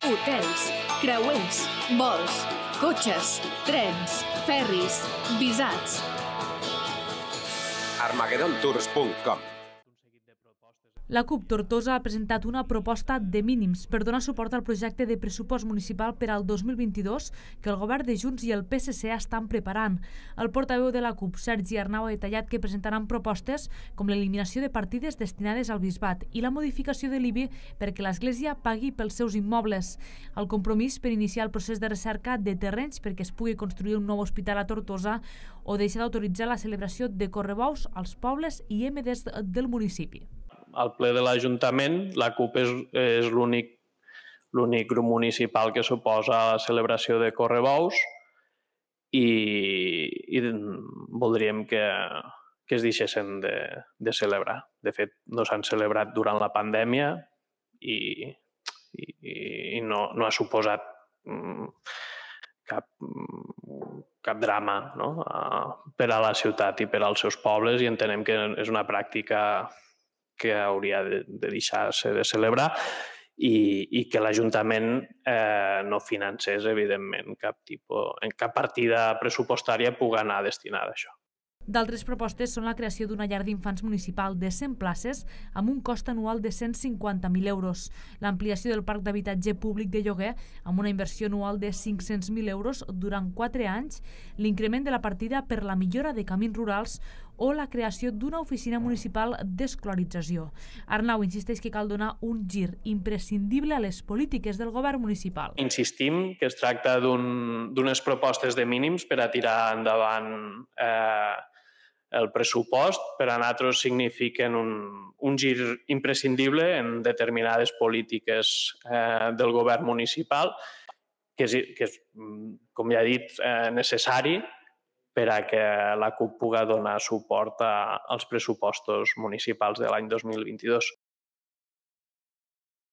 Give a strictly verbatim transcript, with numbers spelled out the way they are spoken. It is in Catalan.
Hotels, creuers, vols, cotxes, trens, ferris, visats. armagedon tours punt com. La CUP Tortosa ha presentat una proposta de mínims per donar suport al projecte de pressupost municipal per al dos mil vint-i-dos que el govern de Junts i el P S C estan preparant. El portaveu de la CUP, Sergi Arnau, ha detallat que presentaran propostes com l'eliminació de partides destinades al bisbat i la modificació de l'I B I perquè l'Església pagui pels seus immobles. El compromís per iniciar el procés de recerca de terrenys perquè es pugui construir un nou hospital a Tortosa o deixar d'autoritzar la celebració de correbous als pobles i M Ds del municipi. Al ple de l'Ajuntament, la CUP és, és l'únic l'únic grup municipal que s'oposa a la celebració de correbous i, i voldríem que, que es deixessin de, de celebrar. De fet, no s'han celebrat durant la pandèmia i, i, i no, no ha suposat cap, cap drama, no? Per a la ciutat i per als seus pobles, i entenem que és una pràctica que hauria de, de deixar-se de celebrar i, i que l'Ajuntament eh, no financés, evidentment, cap, tipus, en cap partida pressupostària pugui anar destinada a això. D'altres propostes són la creació d'una llar d'infants municipal de cent places amb un cost anual de cent cinquanta mil euros, l'ampliació del parc d'habitatge públic de lloguer amb una inversió anual de cinc-cents mil euros durant quatre anys, l'increment de la partida per la millora de camins rurals o la creació d'una oficina municipal d'escolarització. Arnau insisteix que cal donar un gir imprescindible a les polítiques del govern municipal. Insistim que es tracta d'unes propostes de mínims per a tirar endavant eh, el pressupost. Per a nosaltres signifiquen un, un gir imprescindible en determinades polítiques eh, del govern municipal, que és, que és, com ja he dit, eh, necessari per a que la CUP pugui donar suport a, als pressupostos municipals de l'any dos mil vint-i-dos.